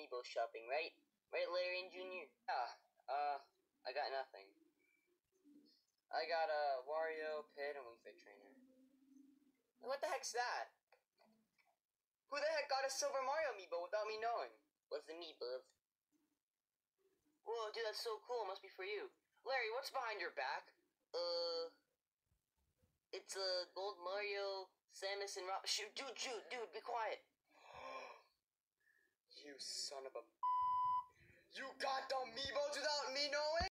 amiibo shopping, right? Right, Larry and Junior? Yeah, I got nothing. I got a Wario, Pit, and Wii Fit Trainer. What the heck's that? Who the heck got a Silver Mario amiibo without me knowing? What's the amiibo? Whoa, dude, that's so cool. It must be for you. Larry, what's behind your back? It's a gold Mario, Samus, and Rob. Shoot, dude, be quiet. You son of a. You got the amiibos without me knowing?